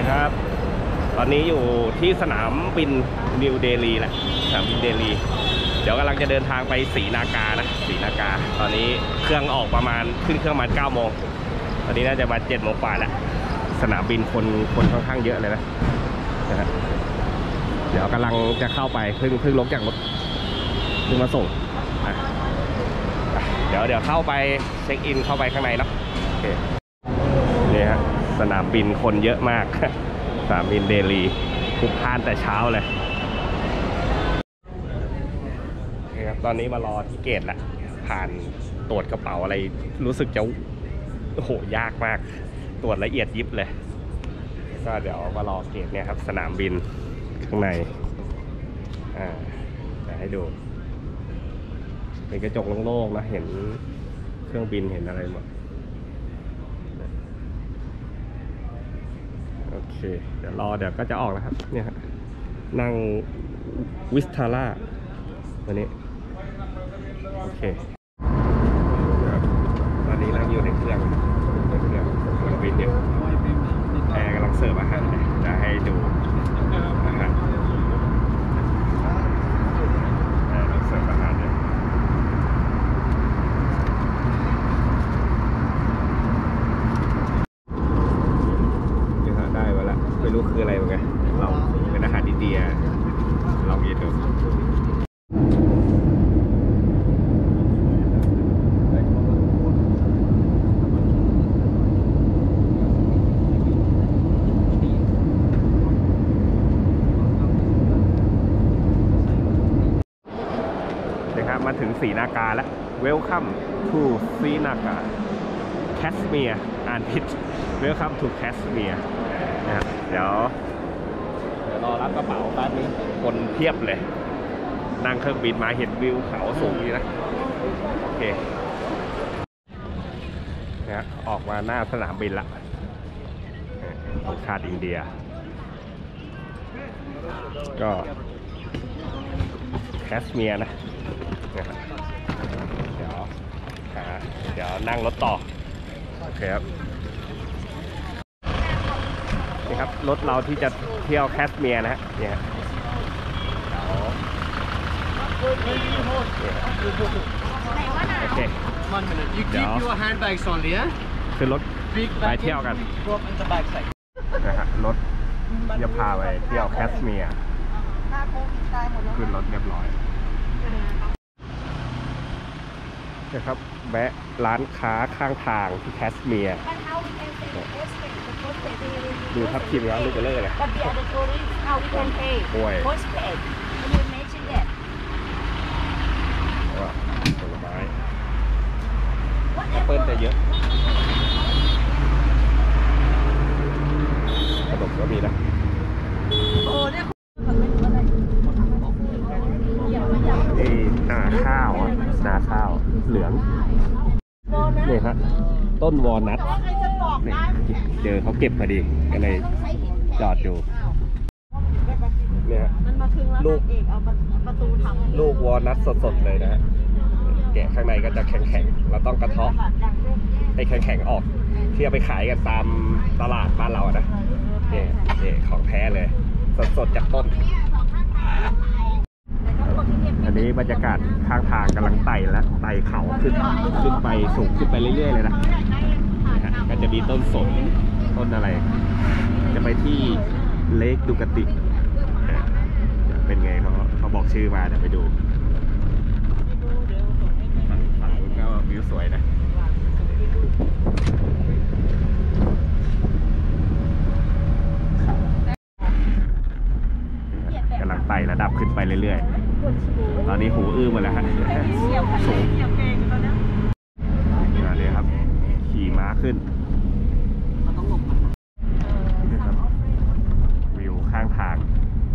ครับตอนนี้อยู่ที่สนามบินนิวเดลีแหละสนามบินเดลีเดี๋ยวกำลังจะเดินทางไปศรีนากานะศรีนากาตอนนี้เครื่องออกประมาณขึ้นเครื่องมา9 โมงตอนนี้น่าจะมา7 โมงกว่าแล้วสนามบินคนค่อนข้างเยอะเลยนะเดี๋ยวกำลังจะเข้าไปเพิ่งลงจากรถเพิ่งมาส่งเดี๋ยวเข้าไปเช็คอินเข้าไปข้างในเนาะโอเคนี่ฮะสนามบินคนเยอะมากสนามบินเดลีคุกพล่านแต่เช้าเลยนี่ครับตอนนี้มารอที่เกตแล้วผ่านตรวจกระเป๋าอะไรรู้สึกจะโอ้โหยากมากตรวจละเอียดยิบเลยก็เดี๋ยวมารอเกตเนี่ยครับสนามบินข้างในจะให้ดูเป็นกระจกโล่งๆนะเห็นเครื่องบินเห็นอะไรหมดโอเคเดี๋ยวก็จะออกแล้วครับเนี่ยนั่งวิสทาร่าวันนี้โอเคตอนนี้นั่งอยู่ในเครื่องบินอยู่แอร์กำลังเสิร์ฟอาหารจะให้ดูอาหารเสิร์ฟอาหารเนี่ยได้มาแล้วไม่รู้คืออะไรเหมือนกันเราเป็นอาหารอินเดียลองกินดูนะครับมาถึงศรีนากาแล้ว Welcome to ศรีนากาแคชเมียร์อ่านผิด Welcome to แคชเมียร์นะครับเดี๋ยวรอรับกระเป๋าแป๊บนึงคนเพียบเลยนั่งเครื่องบินมาเห็นวิวเขาสูงนี่นะโอเคนะออกมาหน้าสนามบินละของชาติอินเดียก็แคชเมียร์นะเดี๋ยวนั่งรถต่อโอเคครับนี่ครับรถเราที่จะเที่ยวแคชเมียร์นะฮะเนี่ยโอเคเดี๋ยวคือรถไปเที่ยวกันนะฮะรถจะพาไปเที่ยวแคชเมียร์ขึ้นรถเรียบร้อยนะครับแวะร้านค้าข้างทางที่แคชเมียร์ดูทับทิมร้านลูกเบลเลอร์เลยโอ้ยผลไม้แอปเปิ้ลจะเยอะขนมก็มีนะนาข้าวนาข้าวเหลืองนี่ฮะต้นวอลนัทนี่เจอเขาเก็บพอดีก็เลยจอดดูเนี่ยลูกวอลนัทสดๆเลยนะฮะแกะข้างในก็จะแข็งๆเราต้องกระเทาะให้แข็งๆออกที่เอาไปขายกันตามตลาดบ้านเรานะนี่ของแท้เลยสดๆจากต้นอันนี้บรรยากาศข้างทางกำลังไต่แล้วไต่เขาขึ้นไปสูงขึ้นไปเรื่อยๆเลยนะก็จะมีต้นสนต้นอะไรจะไปที่เลคดูกาติเป็นไงเขาบอกชื่อมาเดี๋ยวไปดูฝั่งก็วิวสวยนะกำลังไต่ระดับขึ้นไปเรื่อยๆตอนนี้หูอื้อหมดแล้วฮะสูงนี่ครับขี่ม้าขึ้นวิวข้างทาง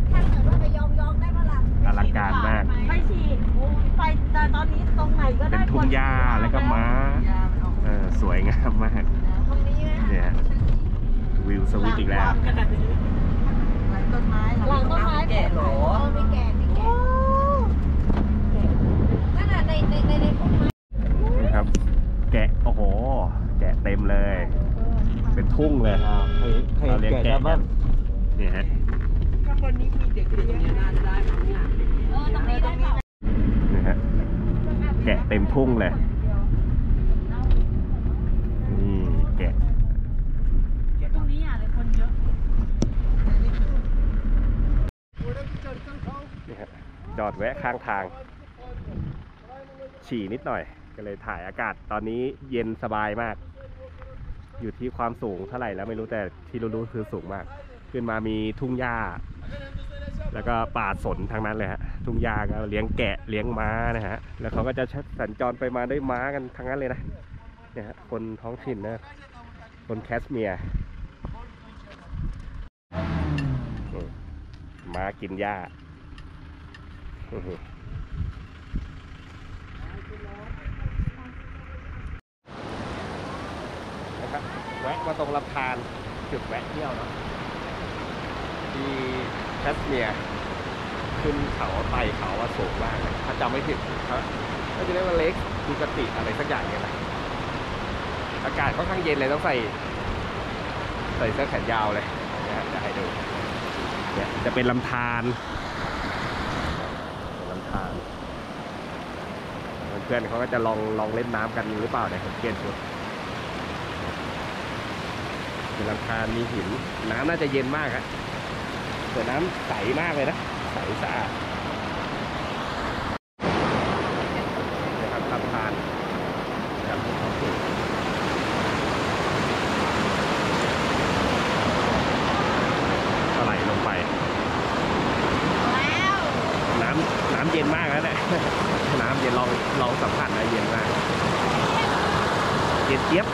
อลังการมากไปสิไปแต่ตอนนี้ตรงไหนก็ได้เป็นทุ่งหญ้าแล้วก็ม้าสวยงามมากเนี่ยวิวสวิตอีกแล้วหลังต้นไม้แก่หรอไม่แก่นั่นน่ะในนี่ครับแกะโอ้โหแกะเต็มเลยเป็นทุ่งเลยเราเลี้ยงแกะกันนี่ฮะข้างบนนี้มีเด็กเลี้ยงน่าจะได้มั้งเนี่ยตรงนี้ได้เปล่านี่ฮะแกะเต็มทุ่งเลยนี่แกะตรงนี้เลยคนเยอะนี่ฮะจอดแวะข้างทางฉี่นิดหน่อยก็เลยถ่ายอากาศตอนนี้เย็นสบายมากอยู่ที่ความสูงเท่าไหร่แล้วไม่รู้แต่ที่รู้คือสูงมากขึ้นมามีทุ่งหญ้าแล้วก็ป่าสนทางนั้นเลยฮะทุ่งหญ้าก็เลี้ยงแกะเลี้ยงม้านะฮะแล้วเขาก็จะสัญจรไปมาด้วยม้ากันทั้งนั้นเลยนะเนี่ยฮะคนท้องถิ่นนะคนแคชเมียร์ม้ากินหญ้านะครับแวะมาตรงลำธารจุดแวะเที่ยวเนาะที่แคชเมียร์ขึ้นเขาไต่เขาว่าสูงมากเลยถ้าจำไม่ผิดเขาจะเรียกว่าเล็กดูกติอะไรสักอย่างเนี่ยนะอากาศค่อนข้างเย็นเลยต้องใส่เสื้อแขนยาวเลยนะจะให้ดูเนี่ยจะเป็นลำธารเพื่อนเขาก็จะลองเล่นน้ำกันหรือเปล่าเนี่ยผมเปลี่ยนชุดเป็นลำธารมีหินน้ำน่าจะเย็นมากครับแต่น้ำใสมากเลยนะใสสะอาดนะครับลำธารครับไหลลงไปน้ำเย็นมากแล้วเนี่ยน้ำเย็นลองสัมผัสนะเย็นมากเย็นเจี๊ยบ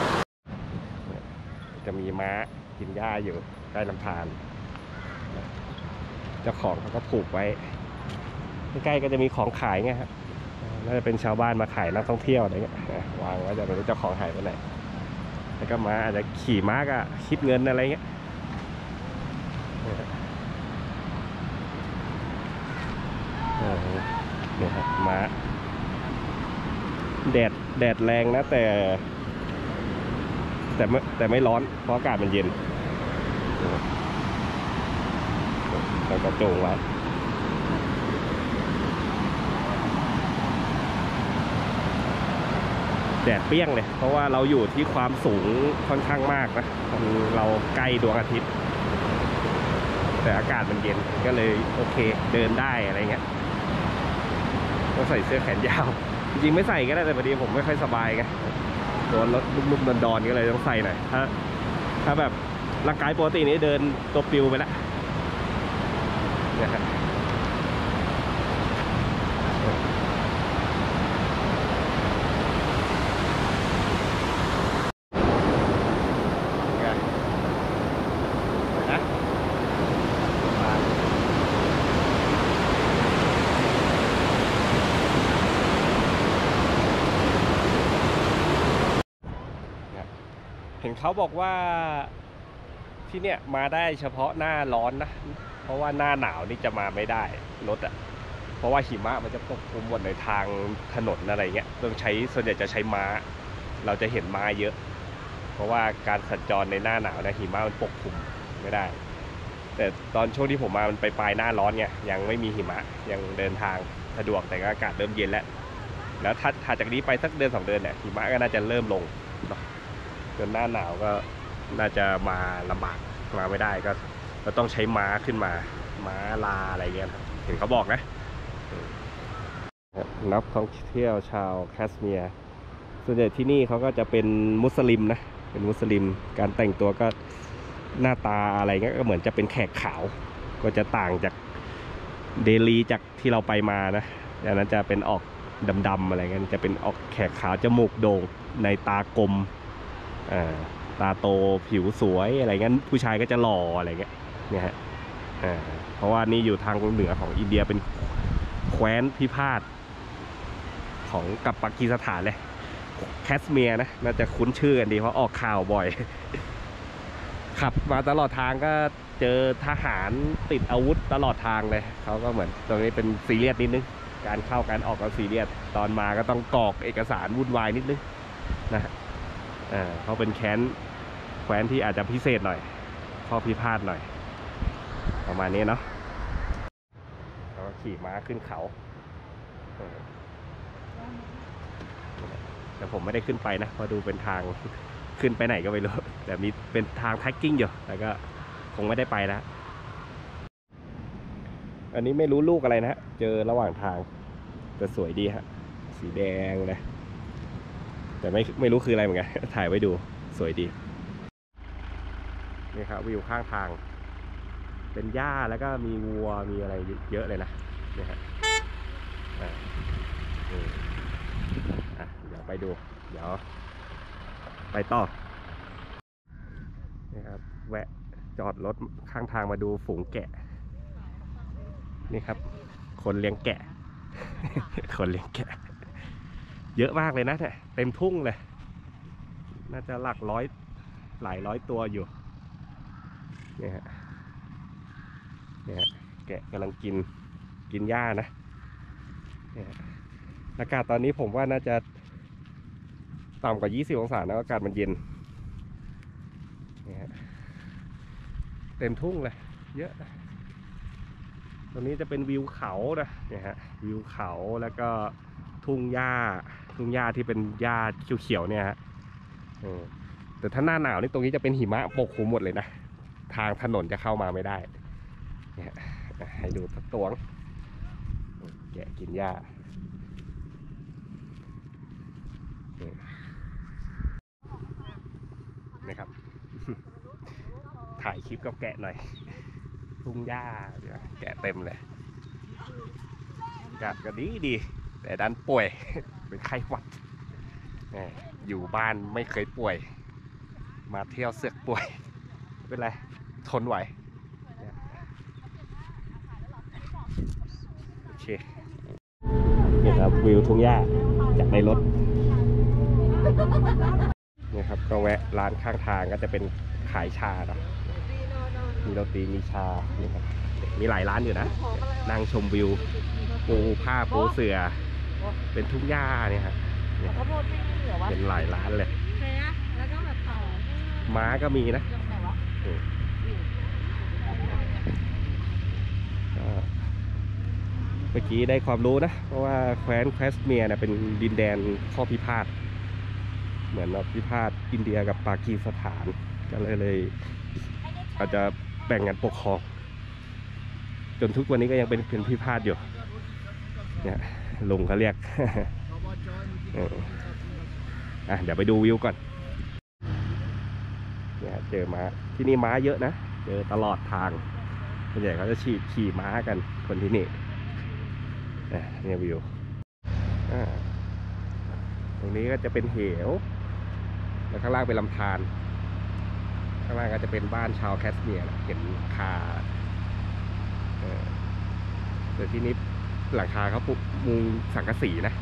จะมีม้ากินหญ้าอยู่ใกล้ลำธารเจ้าของเขาก็ผูกไว้ใกล้ๆก็จะมีของขายไงครับน่าจะเป็นชาวบ้านมาขายนักท่องเที่ยวอะไรเงี้ยวางไว้จะไม่รู้เจ้าของหายไปไหนแล้วก็ม้าอาจจะขี่ม้าก็คิดเงินอะไรเงี้ยเนี่ยครับม้าแดดแรงนะแต่ไม่ร้อนเพราะอากาศมันเย็นเราก็โจงไว้แดดเปรี้ยงเลยเพราะว่าเราอยู่ที่ความสูงค่อนข้างมากนะเราใกล้ดวงอาทิตย์แต่อากาศมันเย็นก็เลยโอเคเดินได้อะไรเงี้ยต้องใส่เสื้อแขนยาวจริงๆไม่ใส่ก็ได้แต่พอดีผมไม่ค่อยสบายไงโดนรถลุ่มๆดอนๆก็เลยต้องใส่หน่อยถ้าแบบร่างกายปกตินี้เดินตัวปิวไปแล้วเนี่ยครับเห็นเขาบอกว่าที่เนี่ยมาได้เฉพาะหน้าร้อนนะเพราะว่าหน้าหนาวนี่จะมาไม่ได้รถเพราะว่าหิมะมันจะปกคลุมหมดในทางถนนอะไรเงี้ยต้องใช้ส่วนใหญ่จะใช้ม้าเราจะเห็นม้าเยอะเพราะว่าการสัญจรในหน้าหนาวนะหิมะมันปกคลุมไม่ได้แต่ตอนช่วงที่ผมมามันไปปลายหน้าร้อนไงยังไม่มีหิมะยังเดินทางสะดวกแต่อากาศเริ่มเย็นแล้วถ้าจากนี้ไปสักเดือน2 เดือนเนี่ยหิมะก็น่าจะเริ่มลงจนหน้าหนาวก็น่าจะมาลำบากมาไม่ได้ก็ต้องใช้ม้าขึ้นมาม้าลาอะไรเงี้ยครับเห็นเขาบอกนะนักท่องเที่ยวชาวแคชเมียร์ส่วนใหญ่ที่นี่เขาก็จะเป็นมุสลิมนะเป็นมุสลิมการแต่งตัวก็หน้าตาอะไรเงี้ยก็เหมือนจะเป็นแขกขาวก็จะต่างจากเดลีจากที่เราไปมานะดังนั้นจะเป็นออกดำๆอะไรเงี้ยจะเป็นออกแขกขาวจมูกโด่งในตากลมตาโตผิวสวยอะไรเงี้ยผู้ชายก็จะหล่ออะไรเงี้ยเนี่ยฮะเพราะว่านี่อยู่ทางเหนือของอินเดียเป็นแคว้นพิพาทของกับปากีสถานเลยแคชเมียร์นะน่าจะคุ้นชื่อกันดีเพราะออกข่าวบ่อยขับมาตลอดทางก็เจอทหารติดอาวุธตลอดทางเลยเขาก็เหมือนตรงนี้เป็นซีเรียสนิดนึงการเข้าการออกก็ซีเรียสตอนมาก็ต้องกรอกเอกสารวุ่นวายนิดนึงนะเขาเป็นแค้นแคว้นที่อาจจะพิเศษหน่อยข้อพิพาทหน่อยประมาณนี้เนาะเราขี่ม้าขึ้นเขาแต่ผมไม่ได้ขึ้นไปนะเพราะดูเป็นทางขึ้นไปไหนก็ไม่รู้แต่มีเป็นทางแท็กกิ้งอยู่แต่ก็คงไม่ได้ไปแล้วอันนี้ไม่รู้ลูกอะไรนะเจอระหว่างทางแต่สวยดีฮะสีแดงเลยแต่ไม่รู้คืออะไรเหมือนกันถ่ายไว้ดูสวยดีนี่ครับวิวข้างทางเป็นหญ้าแล้วก็มีวัวมีอะไรเยอะเลยนะนี่ฮะเดี๋ยวไปดูเดี๋ยวไปต่อนี่ครับแวะจอดรถข้างทางมาดูฝูงแกะนี่ครับคนเลี้ยงแกะ คนเลี้ยงแกะเยอะมากเลยนะเนี่ยเต็มทุ่งเลยน่าจะหลักร้อยหลายร้อยตัวอยู่เนี่ยฮะแกะกำลังกินหญ้านะเนี่ยอากาศตอนนี้ผมว่าน่าจะต่ำกว่า20 องศานะอากาศมันเย็นเนี่ยเต็มทุ่งเลยเยอะตรงนี้จะเป็นวิวเขานะเนี่ยฮะวิวเขาแล้วก็ทุ่งหญ้าที่เป็นหญ้าเขียวๆเนี่ยฮะแต่ถ้าหน้าหนาวนี่ตรงนี้จะเป็นหิมะปกคลุมหมดเลยนะทางถนนจะเข้ามาไม่ได้เนี่ยให้ดูตัวแกะกินหญ้านะครับ ถ่ายคลิปกับแกะหน่อยทุ่งหญ้าแกะเต็มเลยอากาศก็ดีแต่ดันป่วย เป็นไข้หวัดอยู่บ้านไม่เคยป่วยมาเที่ยวเสือกป่วยไม่เป็นไรทนไหวโอเคนี่ครับวิวทุ่งหญ้าจากในรถนี่ครับก็แวะร้านข้างทางก็จะเป็นขายชาเนาะมีโรตีมีชานี่ครับมีหลายร้านอยู่นะนั่งชมวิวปูผ้าปูเสื่อเป็นทุ่งหญ้าเนี่ยฮะเป็นหลายร้านเลยม้าก็มีนะเมื่อกี้ได้ความรู้นะเพราะว่าแคว้นแคสเมียร์เป็นดินแดนข้อพิพาทเหมือนพิพาทอินเดียกับปากีสถานก็เลยอาจจะแบ่งกันปกครองจนทุกวันนี้ก็ยังเป็นพิพาทอยู่เนี่ยลุงเขาเรียก เดี๋ยวไปดูวิวก่อนเนี่ยเจอม้าที่นี่ม้าเยอะนะเจอตลอดทางส่วนใหญ่เขาจะขี่ม้ากันคนที่นี่เนี่ยวิวตรงนี้ก็จะเป็นเหวแล้วข้างล่างเป็นลำธารข้างล่างก็จะเป็นบ้านชาวแคสเมียร์เห็นคาแต่ที่นี้หลังคาเขาปุกมุงสังกะสีนะ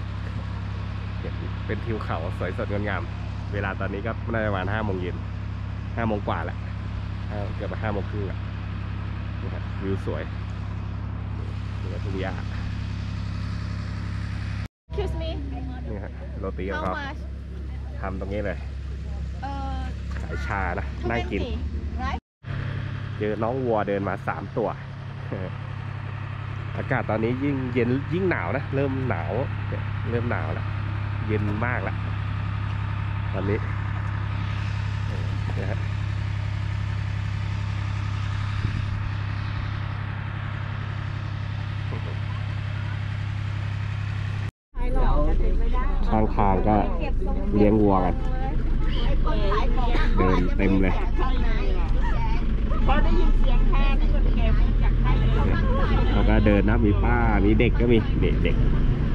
เป็นทิวเขาสวยสดงดงามเวลาตอนนี้ก็น่าจะประมาณ5 โมงเย็น5 โมงกว่าแหละเกือบ5 โมงครึ่งวิวสวยนี่ก็ทุ่งหญ้านี่ฮะโรตีของเขาทำตรงนี้เลยขายชานะนั่งกินเจอน้องวัวเดินมา3 ตัวอากาศตอนนี้ยิ่งหนาวนะเริ่มหนาวแล้วเย็นมากแล้วตอนนี้นะฮะข้างทางก็เลี้ยงวัวกันเดินเต็มเลยพอได้ยินเสียงแค่นี่คนแก่จากใครเขาก็เดินนะมีป้ามีเด็กก็มีเด็ก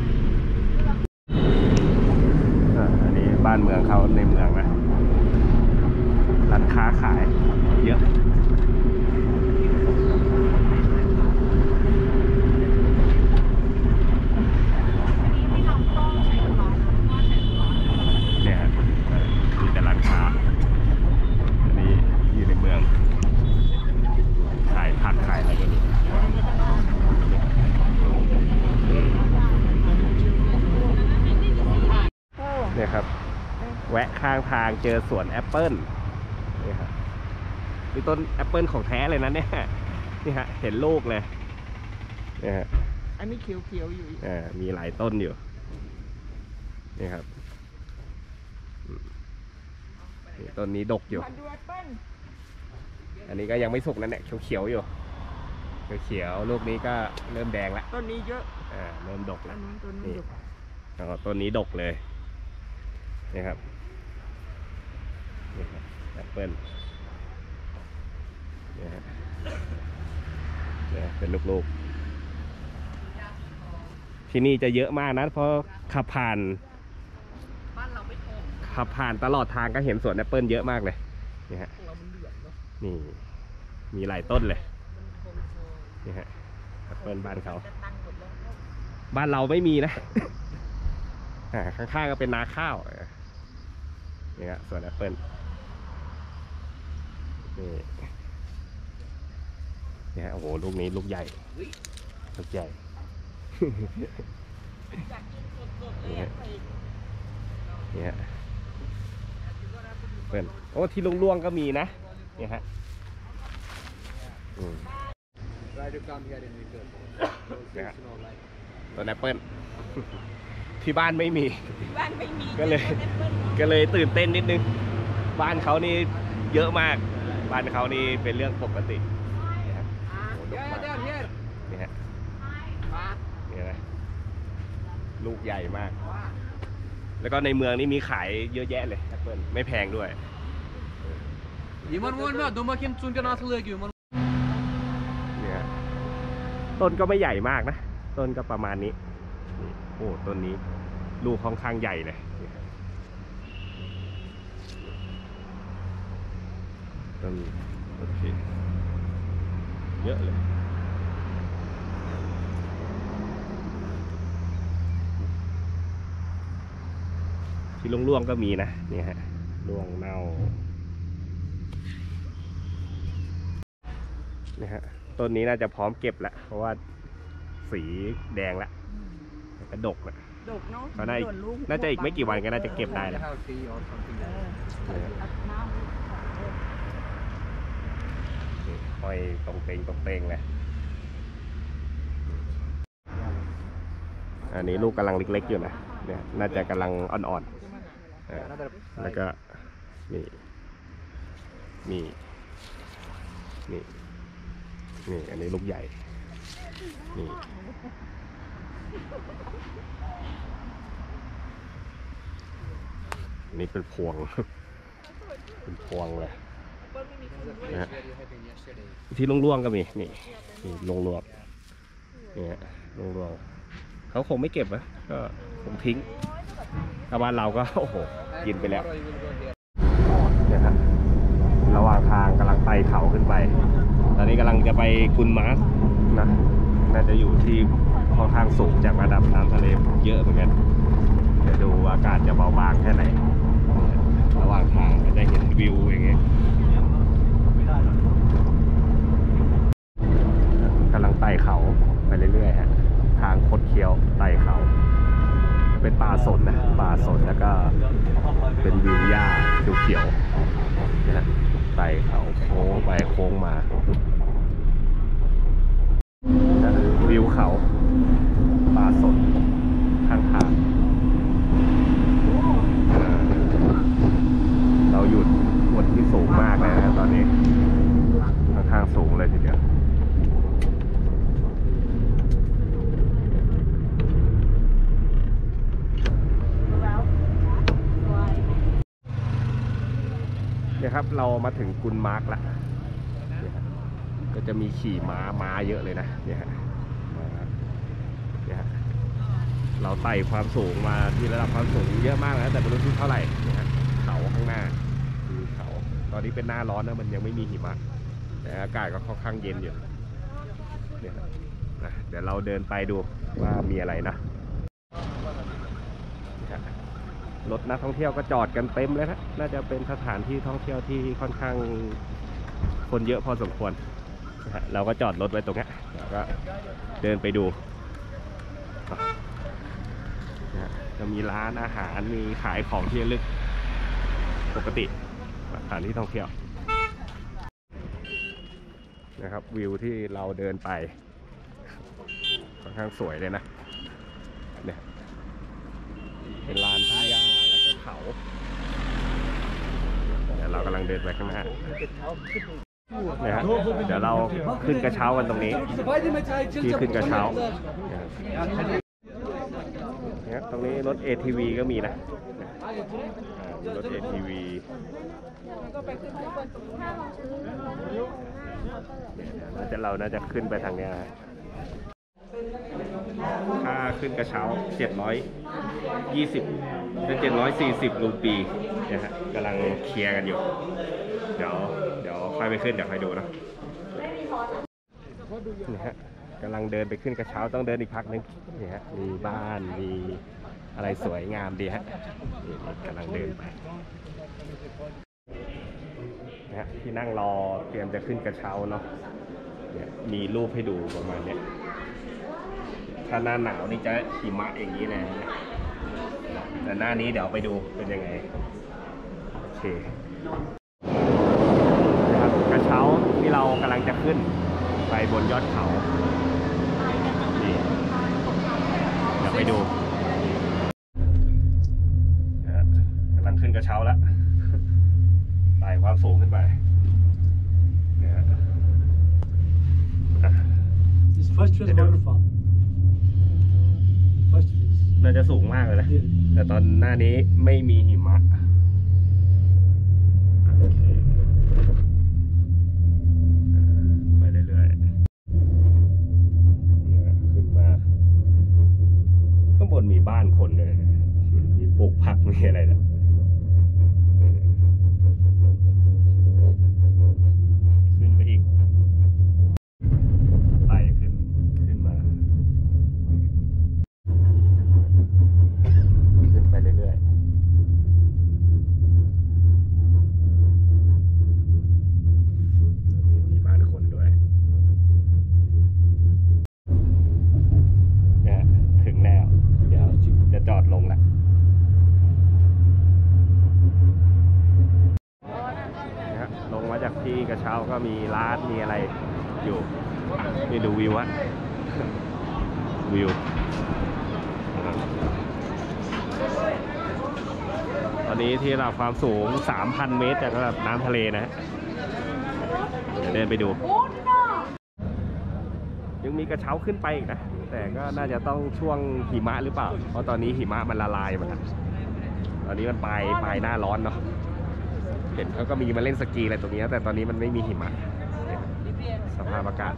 อันนี้บ้านเมืองเขาในเมืองนะร้านค้าขายเยอะเนี่ยมีแต่ร้านค้าอันนี้อยู่ในเมืองขายผักขายอะไรกันเนี่ยครับแวะข้างทางเจอสวนแอปเปิ้ลนี่ต้นแอปเปิลของแท้เลยนะเนี่ยนี่ฮะเห็นลูกเลยเนี่ยฮะอันนี้เขียวๆอยู่มีหลายต้นอยู่นี่ครับนี่ต้นนี้ดกอยู่มาดูแอปเปิ้ลอันนี้ก็ยังไม่สุกนั่นแหละเขียวๆอยู่เขียวๆลูกนี้ก็เริ่มแดงแล้วต้นนี้เยอะเริ่มดกแล้วต้นนี้นี่เยอะแล้วก็ต้นนี้ดกเลยนี่ครับนี่ครับแอปเปิ้ลนี่ฮะเนี่ยเป็นลูกๆที่นี่จะเยอะมากนะเพราะขับผ่านบ้านเราไม่โตขับผ่านตลอดทางก็เห็นสวนแอปเปิ้ลเยอะมากเลยนี่ฮะของเรามันเหลืองเนาะนี่มีหลายต้นเลยมันคงนี่ฮะแอปเปิ้ลบ้านเขาจะตั้งหมดแล้วบ้านเราไม่มีนะ ข้างๆก็เป็นนาข้าวนี่ฮะสวนแอปเปิ้ลนี่ฮะโอ้โหลูกนี้ลูกใหญ่ลูกใหญ่อยากกินสดๆเลยใส่นี่ฮะเปิ้ลโอ้ที่ล่วงๆก็มีนะนี่ฮะนี่ฮะต้นแอปเปิ้ล ที่บ้านไม่มีบ้านไม่มีก็เลยตื่นเต้นนิดนึงบ้านเขานี่เยอะมากบ้านเขานี่เป็นเรื่องปกตินี่ฮะโอ้โหดกมากนี่ฮะนี่นะลูกใหญ่มาก แล้วก็ในเมืองนี่มีขายเยอะแยะเลยแอปเปิ้ลไม่แพงด้วย Yemen var mı? Domakin çünkü nasıl yiyor? เนี่ยต้นก็ไม่ใหญ่มากนะต้นก็ประมาณนี้นี่โอ้ต้นนี้ลูกค่อนข้างใหญ่เลยต้นโอเคเยอะเลยที่ร่วงๆก็มีนะนี่ฮะร่วงเน่านี่ฮะต้นนี้น่าจะพร้อมเก็บแล้วเพราะว่าสีแดงแล้วกระดกแล้วดกเนาะเขาน่าจะอีกไม่กี่วันก็น่าจะเก็บได้แล้วห้อยตรงเตงเลยอันนี้ลูกกำลังเล็กๆอยู่นะเนี่ยน่าจะกำลังอ่อนๆแล้วก็นี่อันนี้ลูกใหญ่นี่นี่เป็นพวง เป็นพวงเลยนะที่ล่วงๆก็มีนี่ล่วงๆนี่ล่วงๆเขาคงไม่เก็บนะก็คงทิ้งชาวบ้านเราก็โอ้โหกินไปแล้วเนี่ยครับระหว่างทางกำลังไต่เขาขึ้นไปตอนนี้กำลังจะไปกุนมาสนะน่าจะอยู่ที่ค่อนข้างสูงจากระดับน้ำทะเลเยอะเหมือนกันจะดูอากาศจะเบาบางแค่ไหนระหว่างทางก็จะเห็นวิวอย่างเงี้ยกำลังไต่เขาไปเรื่อยๆฮะทางคดเคี้ยวไต่เขาเป็นป่าสนนะป่าสนแล้วก็เป็นวิวหญ้าเขียวๆนะไต่เขาโค้งไปโค้งมาวิวเขาป่าสนข้างทางเราหยุดบนที่สูงมากเลยนะตอนนี้ค่อนข้างสูงเลยทีเดียวเนี่ยครับเรามาถึงกุนมาร์กแล้วก็จะมีขี่ม้าเยอะเลยนะเนี่ยฮะเราไต่ความสูงมาที่ระดับความสูงเยอะมากนะแต่ไม่รู้ที่เท่าไหร่เนี่ยฮะเขาข้างหน้าคือเขาตอนนี้เป็นหน้าร้อนนะมันยังไม่มีหิมะแต่อากาศก็ค่อนข้างเย็นอยู่เนี่ยนะเดี๋ยวเราเดินไปดูว่ามีอะไรนะรถนักท่องเที่ยวก็จอดกันเต็มเลยนะน่าจะเป็นสถานที่ท่องเที่ยวที่ค่อนข้างคนเยอะพอสมควรเราก็จอดรถไว้ตรงนี้แล้วก็เดินไปดูจะมีร้านอาหารมีขายของที่ระลึกปกติสถานที่ท่องเที่ยวนะครับวิวที่เราเดินไปค่อนข้างสวยเลยนะเนี่ยเป็นลานทุ่งหญ้าแล้วก็เขาเดี๋ยวเรากำลังเดินไปข้างหน้าเนี่ยฮะเดี๋ยวเราขึ้นกระเช้ากันตรงนี้ที่ขึ้นกระเช้าเนี่ยตรงนี้รถ ATV ก็มีนะรถ ATV เราน่าจะขึ้นไปทางเนี้ยค่าขึ้นกระเช้า720ถึง740 รูปีนะฮะกำลังเคลียร์กันอยู่เดี๋ยวค่อยไปขึ้นเดี๋ยวค่อยดูนะนี่ฮะกำลังเดินไปขึ้นกระเช้าต้องเดินอีกพักนึงนี่ฮะมีบ้านมีอะไรสวยงามดีฮะนี่กำลังเดินไปนะฮะที่นั่งรอเตรียมจะขึ้นกระเช้าเนาะเนี่ยมีรูปให้ดูประมาณเนี้ยถ้าหน้าหนาวนี่จะหิมะอย่างนี้เลยแต่หน้านี้เดี๋ยวไปดูเป็นยังไงโอเคนะครับกระเช้าที่เรากำลังจะขึ้นไปบนยอดเขานี่เดี๋ยวไปดูกำลังขึ้นกระเช้าแล้วไต่ความสูงขึ้นไปเนี่ย This first phase waterfall. First phase. น่าจะสูงมากเลยนะแต่ตอนหน้านี้ไม่มีหิมะไปเรื่อยๆขึ้นมาข้างบนมีบ้านคนเลยมีปลูกผักมีอะไรนะขึ้นไปอีกไต่ขึ้นมาขึ้นไปเรื่อยๆมีบ้านคนด้วยเนี่ยถึงแล้วเดี๋ยวจะจอดลงละลงมาจากที่กระเช้าก็มีร้านมีอะไรอยู่นี่ดูวิวอะวิวตอนนี้ที่ระดับความสูง 3,000 เมตรจากระดับน้ำทะเลนะเดี๋ยวเดินไปดูยังมีกระเช้าขึ้นไปอีกนะแต่ก็น่าจะต้องช่วงหิมะหรือเปล่าเพราะตอนนี้หิมะมันละลายหมดแล้วตอนนี้มันปลายหน้าร้อนเนาะเห็นเขาก็มีมาเล่นสกีอะไรตรงนี้แต่ตอนนี้มันไม่มีหิมะสภาพอากาศ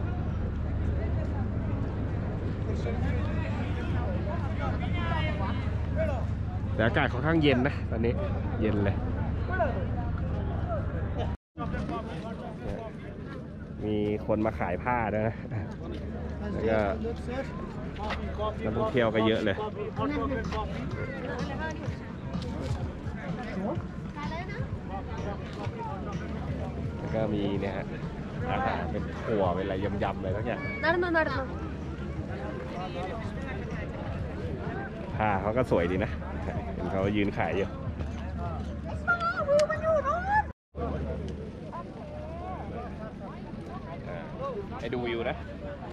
แต่อากาศค่อนข้างเย็นนะตอนนี้เย็นเลยมีคนมาขายผ้าด้วยนะแล้วก็นักท่องเที่ยวก็เยอะเลยแล้วก็มีเนี่ยฮะอาหารเป็นถั่วเป็นอะไรยำๆเลยทุกอย่างผ้าเขาก็สวยดีนะเห็นเขายืนขายอยู่ให้ดูวิวนะ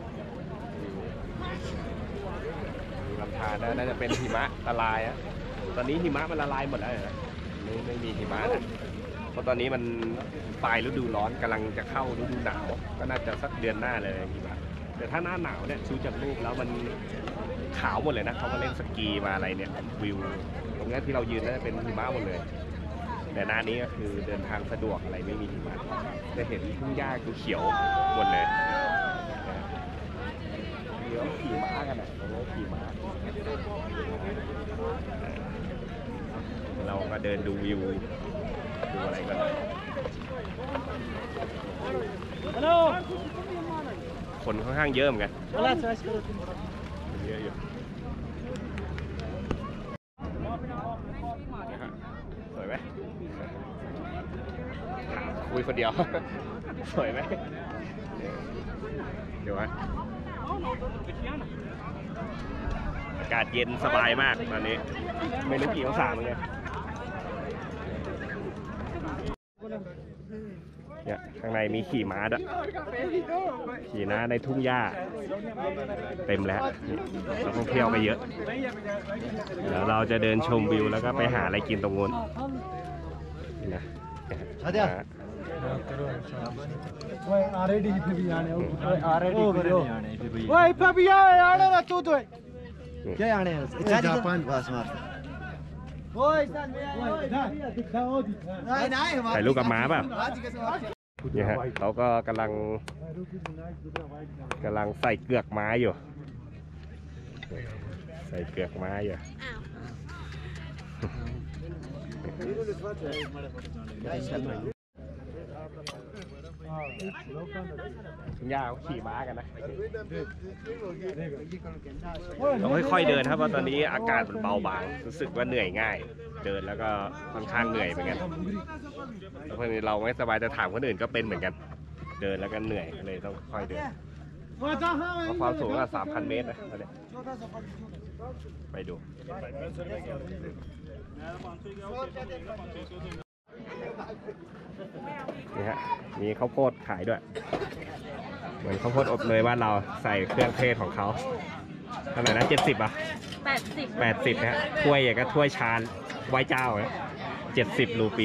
มีลำธารน่าจะเป็นหิมะละลายอะตอนนี้หิมะมันละลายหมดแล้วนะไม่มีหิมะนะเพราะตอนนี้มันปลายฤดูร้อนกำลังจะเข้าฤดูหนาวก็น่าจะสักเดือนหน้าเลยหิมะแต่ถ้าหน้าหนาวเนี่ยดูจากรูปแล้วมันขาวหมดเลยนะเขามาเล่นสกีมาอะไรเนี่ยวิวตรงนี้ที่เรายืนน่าจะเป็นหิมะหมดเลยแต่หน้านี้ก็คือเดินทางสะดวกอะไรไม่มีหิมะจะเห็นทุ่งหญ้าคือเขียวหมดเลยเดี๋ยวขี่ม้ากันนะเราขี่ม้าเราก็เดินดูวิวดูอะไรกันคนค่อนข้างเยอะเหมือนกันเยอะอยู่สวยไหมคุยคนเดียวสวยไหมเดี๋ยววะอากาศเย็นสบายมากตอนนี้ไม่รู้กี่องศาเหมือนกันเนี่ยข้างในมีขี่ม้าด้วยขี่ม้าในทุ่งหญ้าเต็มแล้วนักท่องเที่ยวก็เยอะเดี๋ยวเราจะเดินชมวิวแล้วก็ไปหาอะไรกินตรงนู้นนะถ่ายรูปกับม้าป่ะเนี่ยฮะเขาก็กำลังใส่เกือกม้าอยู่ใส่เกือกม้าอยู่ยาวขี่ม้ากันนะเราค่อยๆเดินครับเพราะตอนนี้อากาศมันเบาบางรู้สึกว่าเหนื่อยง่ายเดินแล้วก็ค่อนข้างเหนื่อยเหมือนกันแล้วพอเราไม่สบายจะถามคนอื่นก็เป็นเหมือนกันเดินแล้วก็เหนื่อยเลยต้องค่อยเดินความสูงก็ 3,000 เมตรนะตอนนี้ไปดูนี่ฮะมีข้าวโพดขายด้วยเหมือนข้าวโพดอบเนยบ้านเราใส่เครื่องเทศของเขาเท่าไหร่นะ70 อ่ะ80นะถ้วยอย่างก็ถ้วยชานไหว้เจ้านะ70 รูปี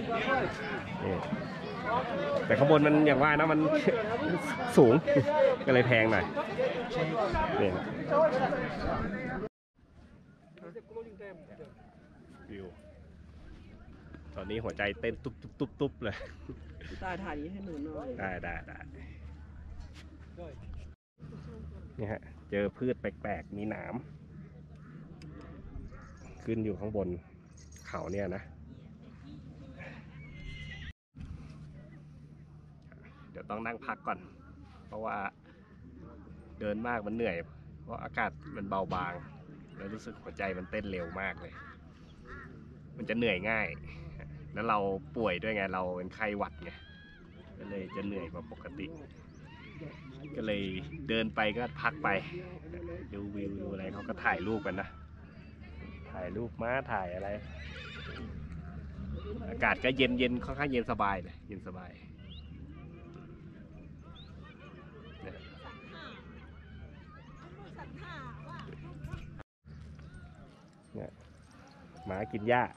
แต่ข้างบนมันอย่างว่านะมันสูงก็เลยแพงหน่อยนี่วิวตอนนี้หัวใจเต้นตุ๊บเลยถ่ายนี้ให้หนูหน่อยได้นี่ฮะเจอพืชแปลกๆมีหนามขึ้นอยู่ข้างบนเขาเนี่ยนะเดี๋ยวต้องนั่งพักก่อนเพราะว่าเดินมากมันเหนื่อยเพราะอากาศมันเบาบางแล้วรู้สึกหัวใจมันเต้นเร็วมากเลยมันจะเหนื่อยง่ายแล้วเราป่วยด้วยไงเราเป็นไข้หวัดไงก็เลยจะเหนื่อยกว่าปกติก็เลยเดินไปก็พักไปดูวิวดูอะไรเขาก็ถ่ายรูปกันนะถ่ายรูปม้าถ่ายอะไรอากาศก็เย็นค่อนข้างเย็นสบายเลยเย็นสบายเนี่ยม้ากินหญ้า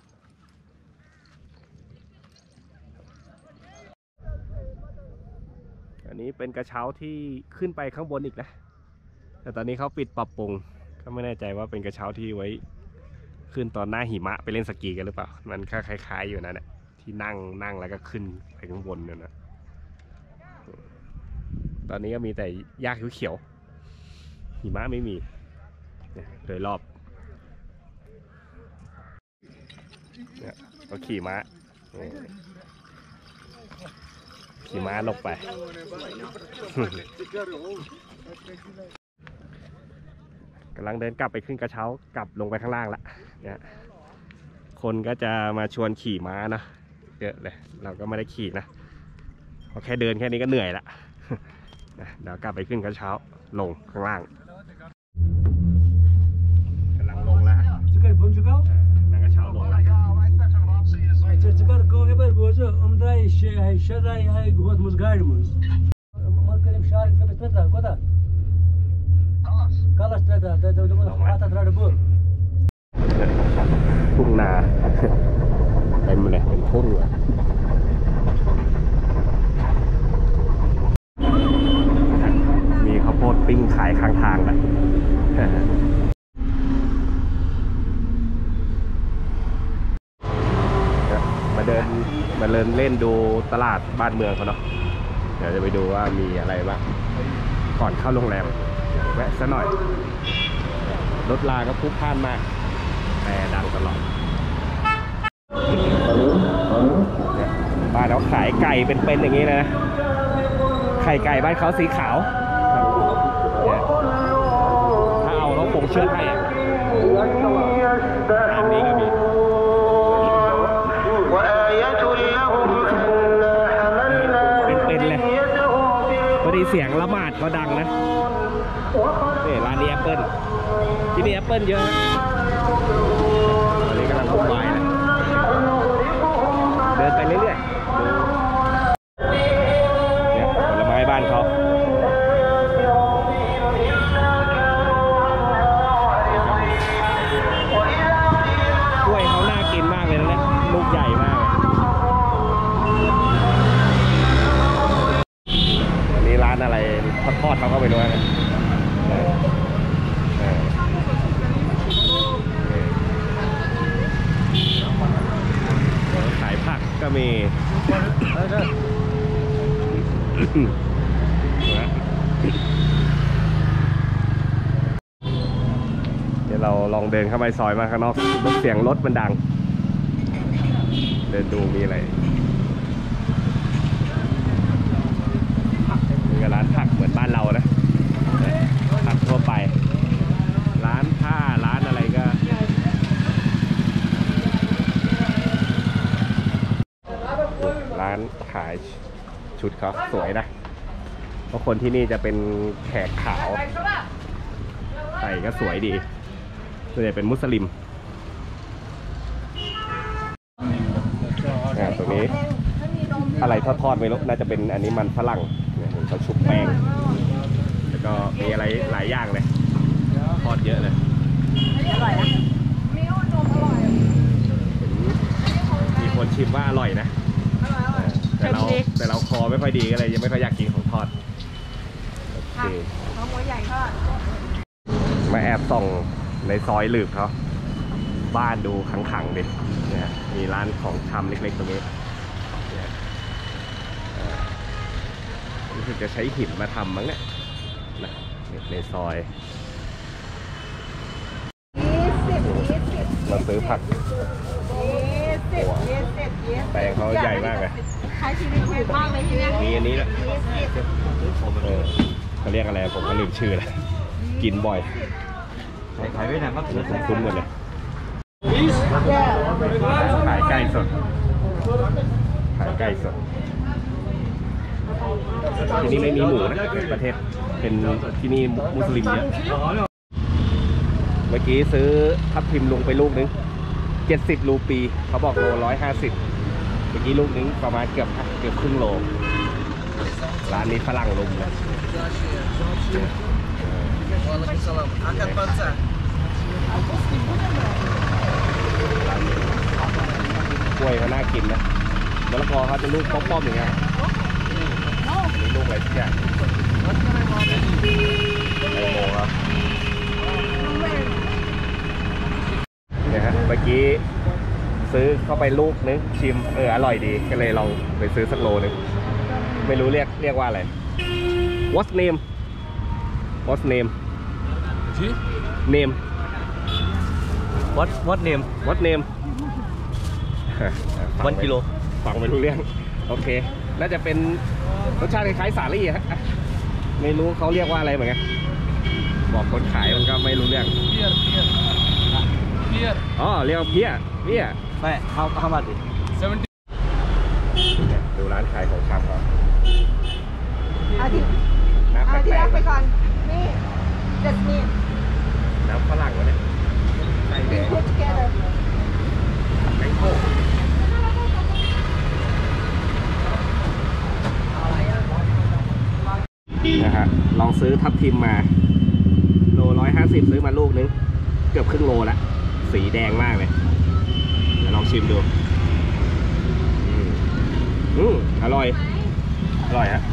อันนี้เป็นกระเช้าที่ขึ้นไปข้างบนอีกนะแต่ตอนนี้เขาปิดปรับปรุงก็ไม่แน่ใจว่าเป็นกระเช้าที่ไว้ขึ้นตอนหน้าหิมะไปเล่นสกีกันหรือเปล่ามันคล้ายๆอยู่นะเนี่ยที่นั่งแล้วก็ขึ้นไปข้างบนเนี่ยนะตอนนี้ก็มีแต่หญ้าเขียวหิมะไม่มีโดยรอบเนี่ยก็ขี่ม้าลงไปกำลังเดินกลับไปขึ้นกระเช้ากลับลงไปข้างล่างละเนี่ยคนก็จะมาชวนขี่ม้านะเยอะเลยเราก็ไม่ได้ขี่นะพอแค่เดินแค่นี้ก็เหนื่อยละเดี๋ยวกลับไปขึ้นกระเช้าลงข้างล่างกำลังลงแล้วนั่งกระเช้าลง Çıkar kahve bozu, umday şeray hay guhat muzgarımız. Makkalım şarkı kapıtlar koda. Kalas da hata dradı bu. ทุ่งนาเต็มเลยเป็นทุ่งมีข้าวโพดปิ้งขายข้างทางนะมาเดินเล่นดูตลาดบ้านเมืองเขาเนาะเดี๋ยวจะไปดูว่ามีอะไรบ้างก่อนเข้าโรงแรมแวะซะหน่อยรถลาก็พลุกพล่านมากแต่ดังตลอดบ้านเขาขายไก่เป็นอย่างนี้เลยนะไข่ไก่บ้านเขาสีขาวถ้าเอาเขาคงเชือกให้อันนี้ก็มีเป็นเลยพอดีเสียงละหมาดเขาดังนะนี่ร้านนี้แอปเปิ้ลที่นี่แอปเปิ้ลเยอะตอนนี้กำลังวุ่นวายนะเดินไปเรื่อยๆานเขากล้วยเขาน่ากินมากเลยนะเนี่ยลูกใหญ่มากอันนี้ร้านอะไรทอดเขาก็ไปด้วยนะขายผักก็มีเดี๋ยวเราลองเดินเข้าไปซอยมาข้างนอกเสียงรถมันดังเดินดูมีอะไรมีร้านผักเหมือนบ้านเรานะผักทั่วไปร้านผ้าร้านอะไรก็ร้านขายชุดเขาสวยนะเพราะคนที่นี่จะเป็นแขกขาวใส่ก็สวยดีส่วนใหญ่เป็นมุสลิมตรงนี้อะไรทอดๆไม่รู้น่าจะเป็นอันนี้มันฝรั่งเนี่ยเขาชุบแป้งแล้วก็มีอะไรหลายอย่างเลยทอดเยอะเลยอร่อยนะมีคนชิมว่าอร่อยนะแต่เราคอไม่ค่อยดีก็เลยยังไม่ค่อยอยากกินของทอดโอเคของหัวใหญ่ทอดมาแอบส่องในซอยหลืบเขาบ้านดูขังๆดิเนี่ยมีร้านของชำเล็กๆตรงนี้รู้สึกจะใช้หินมาทำมั้งเนี่ยนะในซอยมาซื้อผักแปลงเขาใหญ่มากเลยใช้ชีวิตถูกมากเลยทีเนี้ยมีอันนี้แหละเขาเรียกอะไรผมก็ลืมชื่อแล้วกินบ่อยขายไว้ไหนครับคุ้นๆหมดเลยขายไก่สดขายไก่สดที่นี่ไม่มีหมูนะประเทศเป็นที่นี่มุสลิมเยอะเมื่อกี้ซื้อทับทิมลุงไปลูกนึง70 รูปีเขาบอกโล150เมื่อกี้ลูกนึงประมาณเกือบครึ่งโลร้านนี้ฝรั่งลุมเลยกล้วยเขาน่ากินนะมะละกอเขาจะลูกป้อมๆอย่างเงี้ยมีลูกอะไรสักอย่างแตงโมครับเนี่ยฮะเมื่อกี้ซื้อเข้าไปลูกนึงชิมอร่อยดีก็เลยลองไปซื้อสักโลนึงไม่รู้เรียกว่าอะไร What's name What's name name What name? What name 1 กิโลฟังไม่รู้เรื่องโอเคน่าจะเป็นรสชาติคล้ายๆสาลี่ฮะไม่รู้เขาเรียกว่าอะไรเหมือนกันบอกคนขายมันก็ไม่รู้เรื่องอ๋อเรียกเพี้ยไม่ how much? ดูร้านขายของชำเขาเอาที่น้ำเอาที่แปลรักกไปก่อนนี่เด็ดนี่ๆน้ำฝรั่งวะเนี่ยไส้แดง put together แมงโก้นะฮะลองซื้อทับทิมมาโล150ซื้อมาลูกนึงเกือบครึ่งโลละสีแดงมากเลยเดี๋ยวลองชิมดูอร่อยฮะ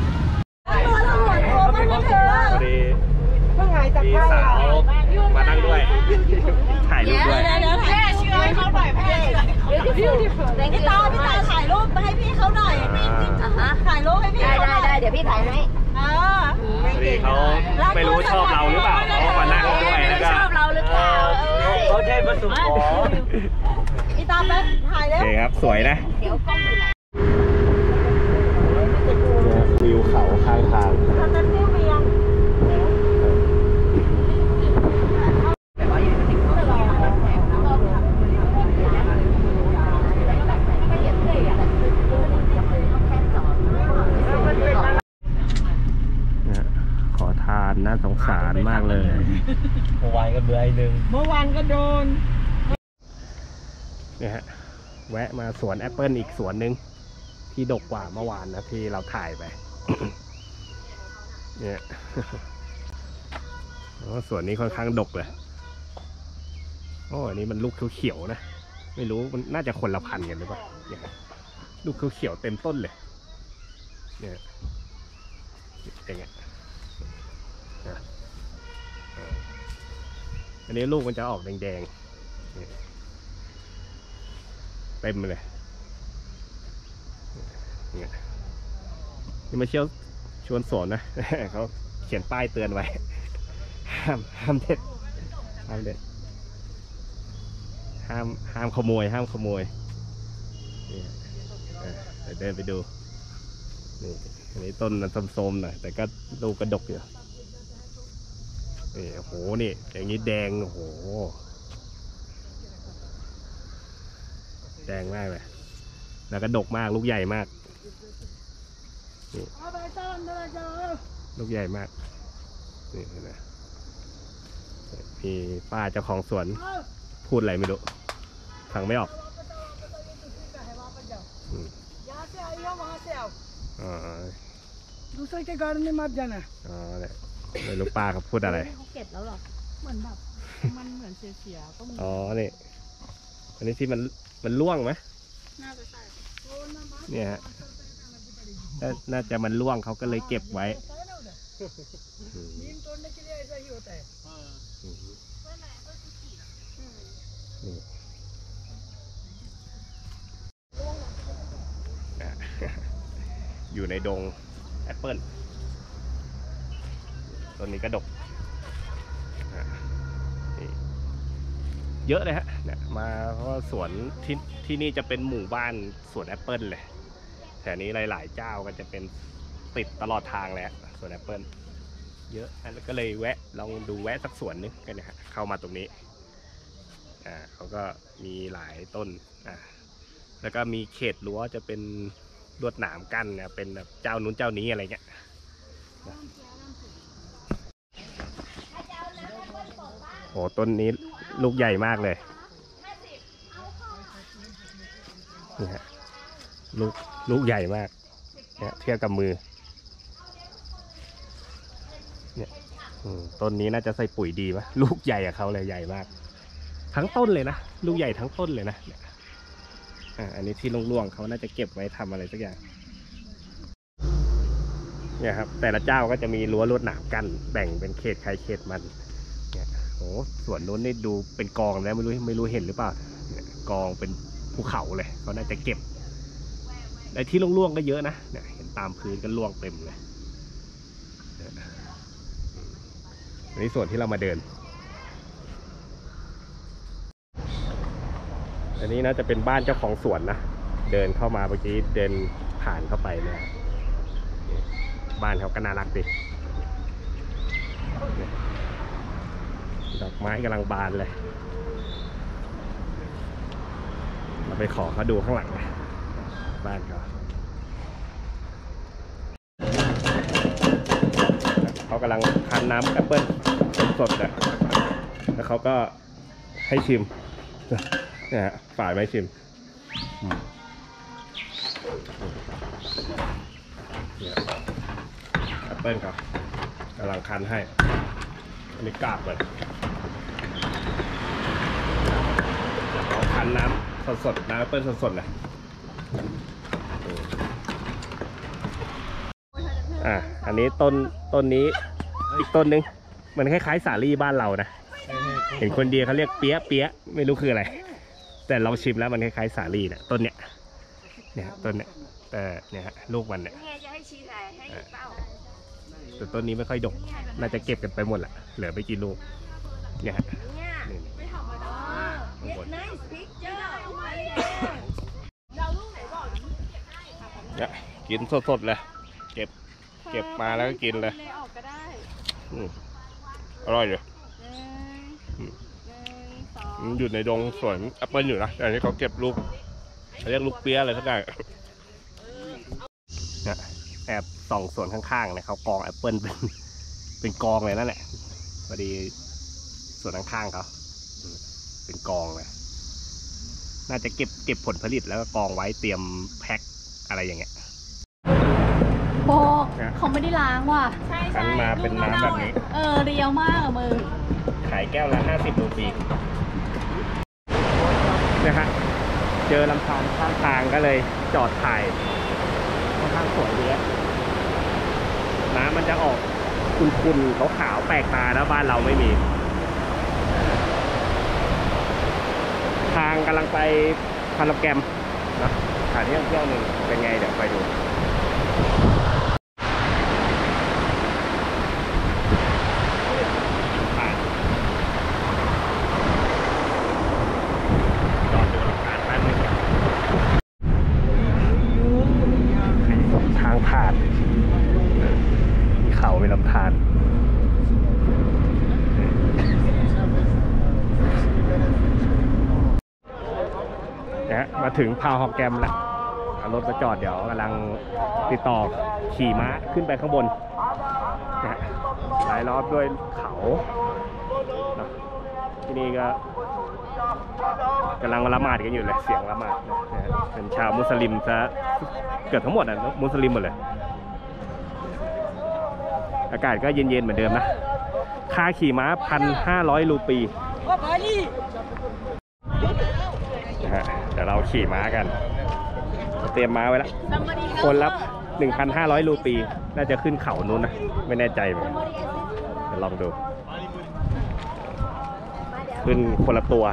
พอดีเพิ่งหายจากพี่ไข้สาวมานั่งด้วยถ่ายรูปด้วยเดี๋ยวแม่เชื่อให้เขาหน่อยแม่พี่ตาถ่ายรูปมาให้พี่เขาหน่อยถ่ายรูปให้พี่เขาหน่อยได้เดี๋ยวพี่ถ่ายให้พอดีเขาไม่รู้ชอบเราหรือเปล่าเขามานั่งด้วยแล้วก็ชอบเราหรือเปล่าเขาใช่ประตูขอพี่ตาไปถ่ายโอแล้วเคครับสวยนะเดี๋ยวกล้องอยู่ไหนวิวเขาข้างทางทำนั้นที่เวียงขอทานน่าสงสารมากเลยเมื่อวานก็เบื่อหนึ่งเมื่อวานก็โดนเนี่ยฮะแวะมาสวนแอปเปิลอีกสวนหนึ่งที่ดกกว่าเมื่อวานนะที่เราถ่ายไปเนี่ยส่วนนี้ค่อนข้างดกเลยโอ้อันนี้มันลูกเขียวๆนะไม่รู้มันน่าจะคนละพันธุ์กันหรือเปล่าเนี่ยลูกเขียวๆเต็มต้นเลยเนี่ยอย่างเงี้ยอันนี้ลูกมันจะออกแดงๆเต็มเลยเนี่ยนี่มาเชี่ยวชวนสวนนะ เขาเขียนป้ายเตือนไว้ ห้ามเด็ดห้ามขโมยห้ามขโมยนี่เดินไปดูนี่อันนี้ต้นมันโทรมๆหน่อยแต่ก็ลูกกระดกอยู่นี่โอ้โหนี่อย่างนี้แดงโอ้โหแดงมากเลยแล้วก็ดกมากลูกใหญ่มากนี่ลูกใหญ่มากนี่เห็นไหมมีป้าเจ้าของสวนพูดอะไรไม่รู้ฟังไม่ออก दूसरे के गार्डन में मत जाना อ๋อเนี่ยไม่รู้ป้าเขาพูดอะไรเขาเก็บแล้วหรอเหมือนแบบมันเหมือนเสียๆก็มีอ๋อนี่อันนี้ที่มันร่วงไหมน่าจะใช่เนี่ยฮะน่าจะมันร่วงเขาก็เลยเก็บไว้ नीम तोड़ने के लिए ऐसा ही होता है นะ อยู่ในดงแอปเปิ้ลต้นนี้ก็ดกนี่เยอะเลยฮะเนี่ยมาเพราะว่าสวนที่นี่จะเป็นหมู่บ้านสวนแอปเปิ้ลเลยแต่นี้หลายๆเจ้าก็จะเป็นติดตลอดทางเลยสวนแอปเปิ้ลเยอะแล้วก็เลยลองดูแวะสักสวนนึงกันนะฮะเข้ามาตรงนี้เขาก็มีหลายต้นแล้วก็มีเขตรั้วจะเป็นลวดหนามกั้นเนี่ยเป็นแบบเจ้านู้นเจ้านี้อะไรเงี้ยโอ้ต้นนี้ลูกใหญ่มากเลยนี่ฮะลูกใหญ่มากเนี่ยเทียบกับมือเนี่ยต้นนี้น่าจะใส่ปุ๋ยดีปะลูกใหญ่กับเขาเลยใหญ่มากทั้งต้นเลยนะลูกใหญ่ทั้งต้นเลยนะอันนี้ที่ร่วงๆเขาน่าจะเก็บไว้ทำอะไรสักอย่างเนี่ยครับแต่ละเจ้าก็จะมีรั้วลวดหนามกั้นแบ่งเป็นเขตใครเขตมันเนี่ยโอ้ส่วนนู้นนี่ดูเป็นกองแล้วไม่รู้เห็นหรือเปล่าเนี่ยกองเป็นภูเขาเลยเขาน่าจะเก็บไอ้ที่ร่วงๆก็เยอะนะเนี่ยเห็นตามพื้นก็ร่วงเต็มเลยอันนี้ส่วนที่เรามาเดินอันนี้น่าจะเป็นบ้านเจ้าของสวนนะเดินเข้ามาเมื่อกี้เดินผ่านเข้าไปเนี่ยบ้านเขาก็น่ารักดิดอกไม้กำลังบานเลยเราไปขอเขาดูข้างหลังบ้านเขากำลังคั้นน้ำแอปเปิ้ลสดๆอ่ะแล้วเขาก็ให้ชิมเนี่ยฝ่ายไม่ชิมเนี่ยแอปเปิ้ลครับกำลังคั้นให้อันนี้กาบเลยเขาคั้นน้ำสดๆน้ำแอปเปิ้ลสดๆเลยอันนี้ต้นนี้อีกต้นนึงมันคล้ายๆสาลี่บ้านเรานะเห็นคนเดียวเขาเรียกเปี๊ยะไม่รู้คืออะไรแต่ลองชิมแล้วมันคล้ายๆสาลี่นะต้นเนี้ยต้นเนี้ยแต่เนี่ยลูกมันเนี่ยแต่ต้นนี้ไม่ค่อยดกน่าจะเก็บกันไปหมดแหละเหลือไม่กี่ลูกเนี่ยฮะไม่ธรรมดาเนี่ยกินสดๆเลยเก็บมาแล้วก็กินเลยอร่อยอยู่อยู่ในดงสวนแอปเปิ้ลอยู่นะแต่อันนี้เขาเก็บลูกเขาเรียกลูกเปี๊ยะอะไรสักอย่างเนี่ยแอบส่องสวนข้างๆเนี่ยเขากองแอปเปิ้ลเป็นกองเลยนั่นแหละพอดีสวนข้างๆเขาเป็นกองเลยน่าจะเก็บผลผลิตแล้วก็กองไว้เตรียมแพ็คอะไรอย่างเงี้ยบอกเขาไม่ได้ล้างว่ะคั้นมาเป็นน้ำแบบนี้เรียวมากอะมือขายแก้วละ50 รูปีนะฮะเจอลำธารข้างทางก็เลยจอดถ่ายค่อนข้างสวยดีนะน้ำมันจะออกขุ่นๆขาวๆแปลกตานะบ้านเราไม่มี ทางกำลังไปพารามแกรมนะสถานที่ท่องเที่ยวหนึ่งเป็นไงเดี๋ยวไปดูจอดดูหลักการแป๊บนึงทางผ่านมีเขามีลำธารนะมาถึงพาวฮอกแกรมแล้วรถมาจอดเดี๋ยวกำลังติดต่อขี่ม้าขึ้นไปข้างบนนะหลายรอบด้วยเขานะที่นี่ก็กำลังละหมาดกันอยู่เลยเสียงละหมาดนะเป็นชาวมุสลิมซะเกือบทั้งหมดนะมุสลิมหมดเลยอากาศก็เย็นๆเหมือนเดิมนะค่าขี่ม้า 1,500 รูปีนะฮะเดี๋ยวเราขี่ม้ากันเตรียมม้าไว้แล้วคนละ 1,500 รูปีน่าจะขึ้นเขานู้นนะไม่แน่ใจเหมือนกันเดี๋ยวลองดูขึ้นคนละตัว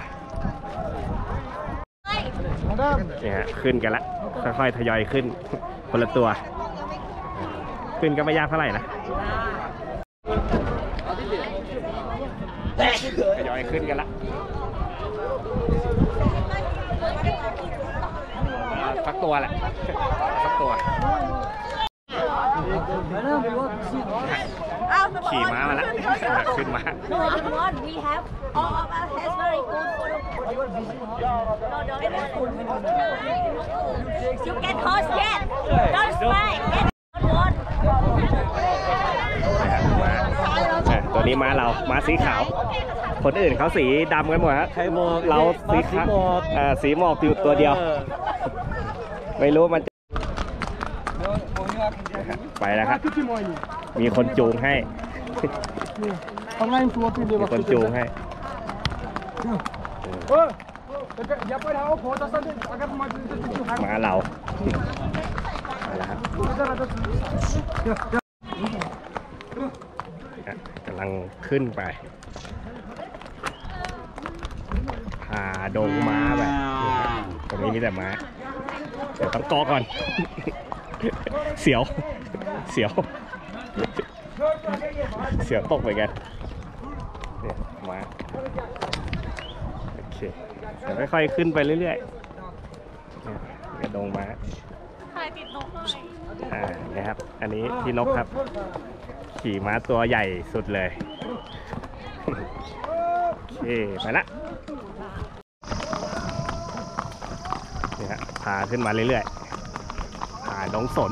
นี่ฮะขึ้นกันละค่อยๆทยอยขึ้นคนละตัวขึ้นก็ไม่ยากเท่าไหร่นะทยอยขึ้นกันละสักตัวแหละสักตัวขี่ม้ามาแล้วขึ้นมา We have all of us has very good photo. You get horse yet? Don't fly. Get one. ตัวนี้ม้าเราม้าสีขาวคนอื่นเขาสีดำกันหมดฮะเราสีขาวสีหมอกอยู่ตัวเดียวไม่รู้มันไปแล้วครับมีคนจูงให้มีคนจูงให้มาเรามาแล้วครับกำลังขึ้นไปผ่าดงม้าแบบตรงนี้มีแต่ม้าเดี๋ยวต้องเกาะก่อนเสียวเสียวตกเหมือนกันเนี่ยมาโอเคเดี๋ยวค่อยๆขึ้นไปเรื่อยๆกระดงม้าถ่ายติดนกเลยนะครับอันนี้พี่นกครับขี่ม้าตัวใหญ่สุดเลยโอเคไปละนี่ฮะพาขึ้นมาเรื่อยๆผ่าดงสน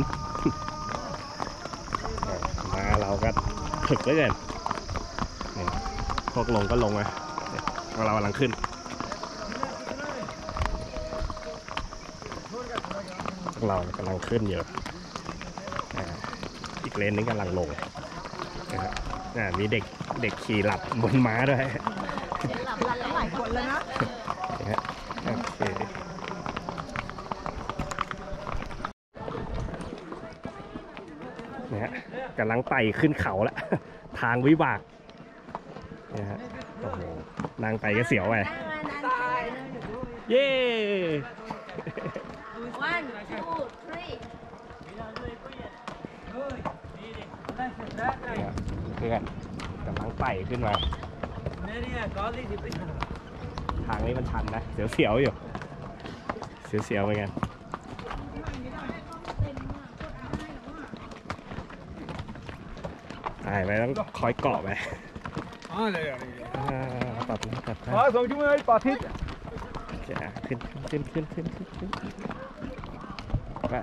มาเราก็ถึกเหลือเกินพวกลงก็ลงนะเรากำลังขึ้นเรากำลังขึ้นเยอะอีกเลนนึงกำลังลงมีเด็กขี่หลับบนม้าด้วยหลับกันหลายคนเลยนะโอเคนี่ฮะกำลังไต่ขึ้นเขาแล้วทางวิบากนี่ฮะโอ้โหนางไต่ก็เสียวไปเย้ One, two, three. เพื่อนกำลังไต่ขึ้นมาทางนี้มันชันนะเสียวๆอยู่เสียวๆเหมือนกันไปต้องคอยเกาะไปตัดสองชั่วโมงปาทิศขึ้นไป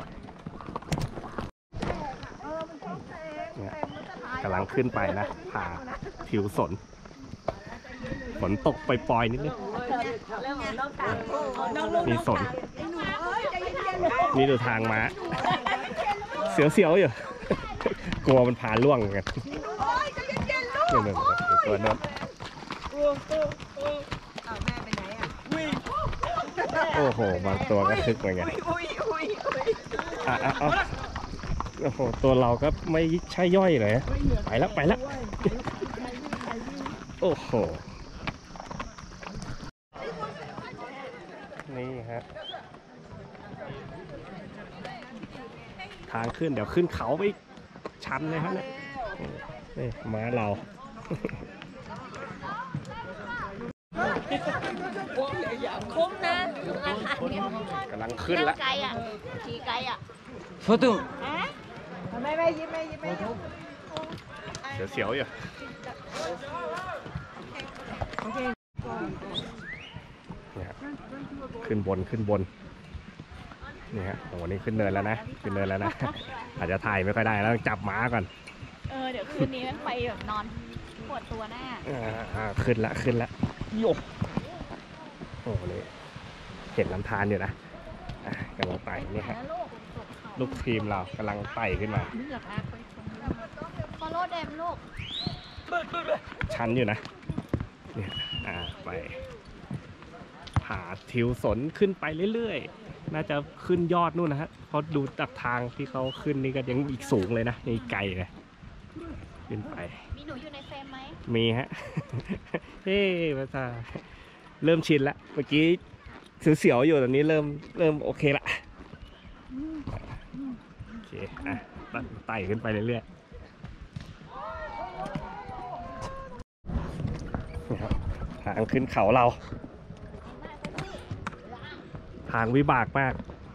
กำลังขึ้นไปนะผ่าผิวสนฝนตกปล่อยๆนิดนึงมีสนนี่ดูทางม้าเสียวๆอยู่กลัวมันพาล่วงกันโอ้ยจะเย็นๆลูกนี่ตัวโน้นเอาแม่ไปไหนอ่ะโอ้โหบางตัวก็คึกเหมือนกันอุ้ยโอ้โหตัวเราก็ไม่ใช่ย่อยเลยไปแล้วโอ้โหนี่ฮะทางขึ้นเดี๋ยวขึ้นเขาไปชันเลยฮะเนี่ยนี่ม้าเราคุ้มนะราคาเนี่ยกำลังขึ้นแล้วไกลอ่ะขี่ไกลอ่ะ Foto. แม่ยิ้มเสียวๆอยู่เนี่ยฮะขึ้นบนนี่ฮะโอ้โหนี่ขึ้นเนินแล้วนะอาจจะถ่ายไม่ค่อยได้แล้วจับม้าก่อนเดี๋ยวคืนนี้มันไปแบบนอนปวดตัวแน่ขึ้นละโยกโอ้โหนี่เห็นลำธารอยู่นะกำลังไต่นี่ฮะลูกทีมเรากำลังไต่ขึ้นมาฟอลโล่เดมลูกชันอยู่นะเนี่ยไปผาทิวสนขึ้นไปเรื่อยๆน่าจะขึ้นยอดนู่นนะฮะเพราะดูจากทางที่เขาขึ้นนี่ก็ยังอีกสูงเลยนะยังไกลเลยขึ้นไปมีหนูอยู่ในเฟรมไหมมีฮะ เฮ้ภาษาเริ่มชินละเมื่อกี้เสียวๆอยู่ตอนนี้เริ่มโอเคละโอเคไต่ขึ้นไปเรื่อยๆนะครับทางขึ้นเขาเราทางวิบากมาก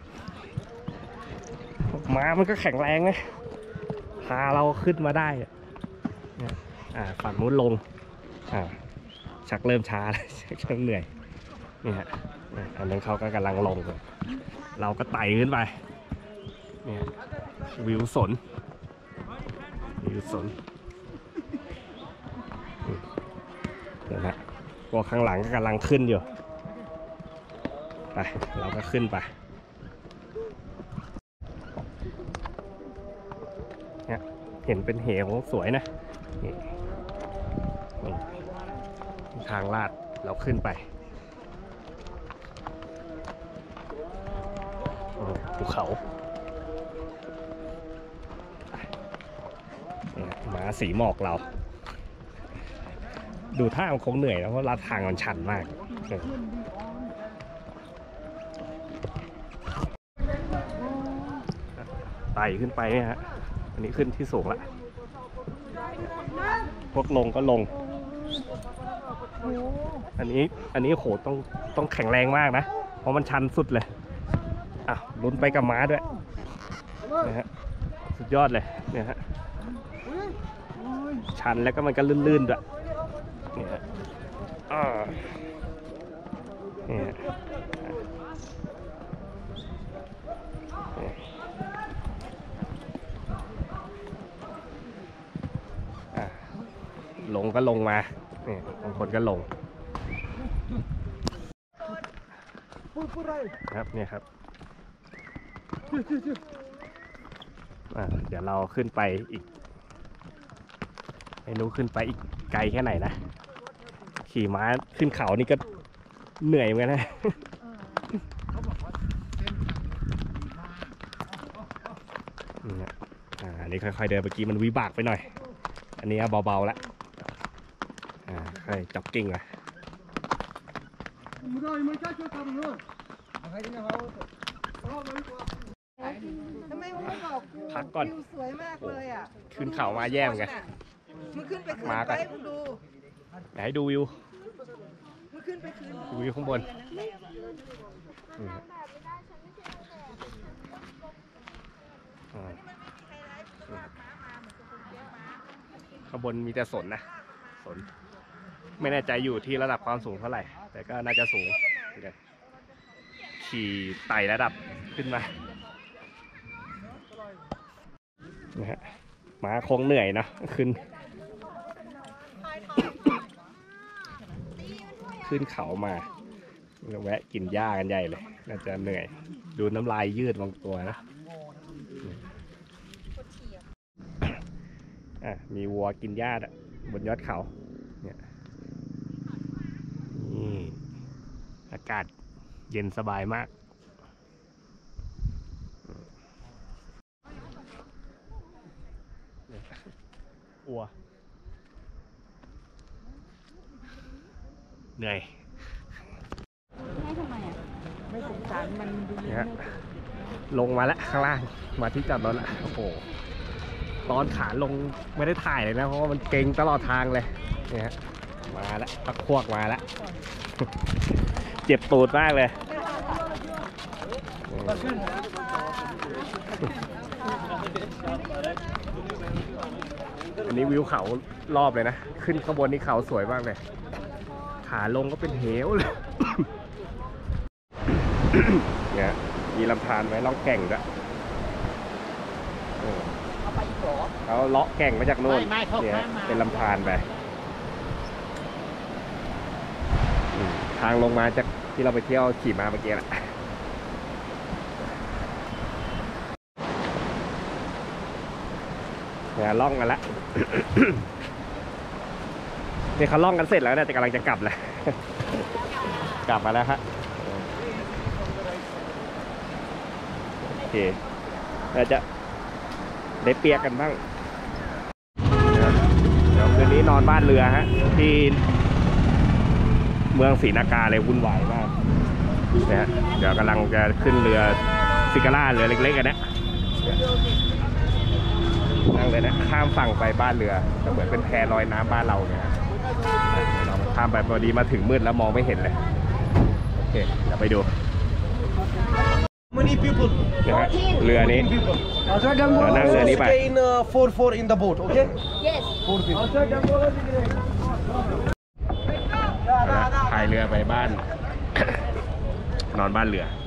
ม้ามันก็แข็งแรงนะพาเราขึ้นมาได้ฝั่งนู้นลงชักเริ่มช้าแล้วชักเริ่มเหนื่อยนี่ฮะอันนั้นเขาก็กำลังลงเราก็ไต่ขึ้นไปเนี่ยวิวสนเดี๋ยวนะพวกข้างหลังก็กำลังขึ้นอยู่ไปเราก็ขึ้นไปเนี่ยเห็นเป็นเหวสวยนะนี่ทางลาดเราขึ้นไปภูเขาม้าสีหมอกเราดูท่ามันคงเหนื่อยแล้วเพราะลาดทางมันชันมากไต่ขึ้นไปเนี่ยฮะอันนี้ขึ้นที่สูงละพวกลงก็ลงอันนี้โหต้องแข็งแรงมากนะเพราะมันชันสุดเลยลุ้นไปกับม้าด้วยนะฮะสุดยอดเลยเนี่ยฮะชันแล้วก็มันก็ลื่นๆด้วยเนี่ยฮะเนี่ยลงก็ลงมาเนี่ยบางคนก็ลงครับเนี่ยครับเดี๋ยวเราขึ้นไปอีกไม่รู้ขึ้นไปอีกไกลแค่ไหนนะขี่ม้าขึ้นเขานี่ก็เหนื่อยเหมือนกันนะอันนี้ค่อยๆเดินเมื่อกี้มันวิบากไปหน่อยอันนี้เบาๆแล้วค่อยจ็อกกิ้งอ่ะทำไมมึงไม่บอกกูพักก่อนวิวสวยมากเลยอ่ะขึ้นเขามาแย่เหมือนกันมึงขึ้นไปคืนมาก่ไปอนมึงดูไหนดูวิวมึงขึ้นไปคืนดูวิวข้างบนข้างบนมีแต่สนนะสนไม่แน่ใจอยู่ที่ระดับความสูงเท่าไหร่แต่ก็น่าจะสูงขี่ไต่ระดับขึ้นมานะฮะม้าคงเหนื่อยนะขึ้นเขามาแวะกินหญ้ากันใหญ่เลยน่าจะเหนื่อยดูน้ำลายยืดบางตัวนะมีวัวกินหญ้าบนยอดเขาเนี่ยนี่อากาศเย็นสบายมากวัวเหนื่อยให้ทำไมอ่ะ ไม่สงสารมันดูเนี่ยลงมาแล้วข้างล่างมาที่จอดรถแล้วโอ้โหตอนขาลงไม่ได้ถ่ายเลยนะเพราะว่ามันเก่งตลอดทางเลยเนี่ยมาแล้วพักพวกมาแล้ว เจ็บตูดมากเลยอันนี้วิวเขารอบเลยนะขึ้นข้างบนนี่เขาสวยมากเลยขาลงก็เป็นเหวเลย เนี่ยมีลำธารไว้ล่องแก่งด้วยเขาเลาะแก่งมาจากโน่นเนี่ยเป็นลำธารไปทางลงมาจากที่เราไปเที่ยวขี่มาเมื่อกี้แหละเนี่ยล่องกันละ นี่เขาล่องกันเสร็จแล้วเนี่ยแต่กำลังจะกลับแล้ว กลับมาแล้วครับโอเคเราจะได้เปียกกันบ้างเดี๋ยวคืนนี้นอนบ้านเรือฮะที่เมืองศรีนากาเลยวุ่นวายมากนะฮะเดี๋ยวกำลังจะขึ้นเรือซิกาล่าเรือเล็กๆกันนะนั่งเลยนะข้ามฝั่งไปบ้านเรือก็เหมือนเป็นแพลอยน้ำบ้านเราเนี่ยเราข้ามไปพอดีมาถึงมืดแล้วมองไม่เห็นเลยโอเคเดี๋ยวไปดูเรือนี้เรานั่งเรือนี้ไป 4 in the boat, okay? yes 4 people. พายเรือไปบ้าน นอนบ้านเรือ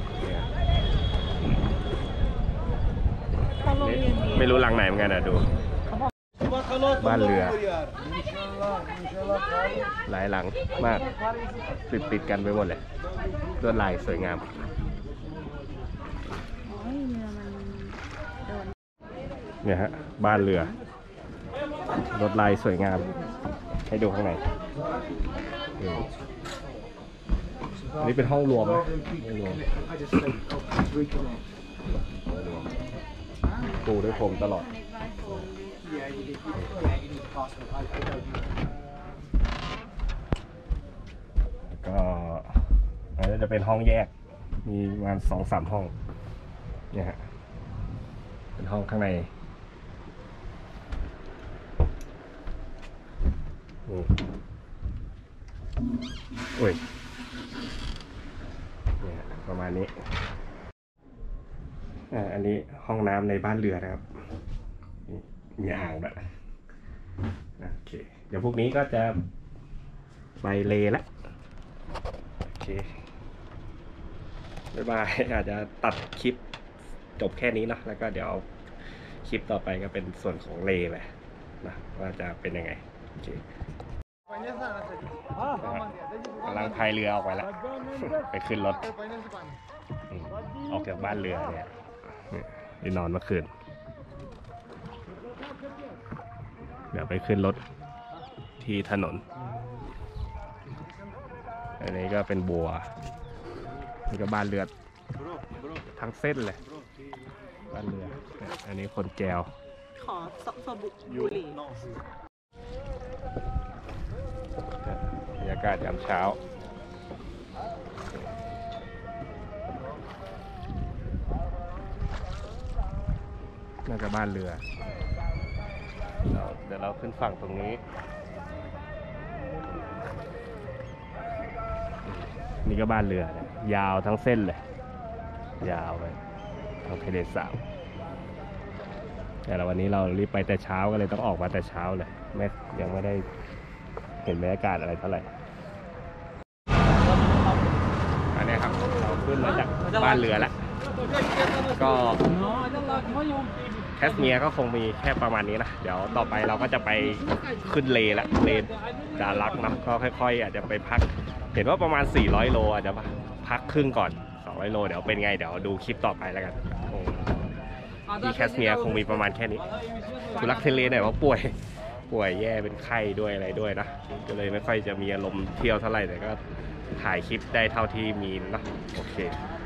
ไม่รู้หลังไหนเหมือนกันนะดูบ้านเรือหลายหลังมากติดกันไปหมดเลยลวดลายสวยงามเนี่ยฮะบ้านเรือลวดลายสวยงามให้ดูข้างในอันนี้เป็นห้องรวมนะปูด้วยผมตลอดก็อันนี้จะเป็นห้องแยกมีประมาณ 2-3 ห้องเนี่ยฮะเป็นห้องข้างในโอ้ยเนี่ยประมาณนี้อันนี้ห้องน้ำในบ้านเรือนะครับมีอ่างแบบโอเคเดี๋ยวพวกนี้ก็จะไปเลละโอเคบ๊ายบายอาจจะตัดคลิปจบแค่นี้นะแล้วก็เดี๋ยวคลิปต่อไปก็เป็นส่วนของเลไปนะว่าจะเป็นยังไงโอเคกำลังพายเรือออกไปแล้ว ไปขึ้นรถออกจากบ้านเรือเนี่ยไปนอนเมื่อคืนเดี๋ยวไปขึ้นรถที่ถนนอันนี้ก็เป็นบัวนี่ก็บ้านเรือทั้งเส้นเลยบ้านเรืออันนี้คนแจวขอสบุบุหรี่บรรยากาศยามเช้าน่าจะบ้านเรือเดี๋ยวเราขึ้นฝั่งตรงนี้นี่ก็บ้านเรือยาวทั้งเส้นเลยยาวไปทางทะเลสาบแต่วันนี้เรารีบไปแต่เช้าก็เลยต้องออกมาแต่เช้าเลยยังไม่ได้เห็นบรรยากาศอะไรเท่าไหร่อันนี้ครับเราขึ้นมาจากบ้านเรือแล้วก็แคสเมียร์ก็คงมีแค่ประมาณนี้นะเดี๋ยวต่อไปเราก็จะไปขึ้นเลละเลดารักนะก็ค่อยๆอาจจะไปพักเห็นว่าประมาณ400 โลอาจจะพักครึ่งก่อน200 โลเดี๋ยวเป็นไงเดี๋ยวดูคลิปต่อไปแล้วกันที่แคสเมียร์คงมีประมาณแค่นี้ทุลักทุเลหน่อยเพราะป่วยแย่เป็นไข้ด้วยอะไรด้วยนะก็เลยไม่ค่อยจะมีอารมณ์เที่ยวเท่าไหร่แต่ก็ถ่ายคลิปได้เท่าที่มีนะโอเค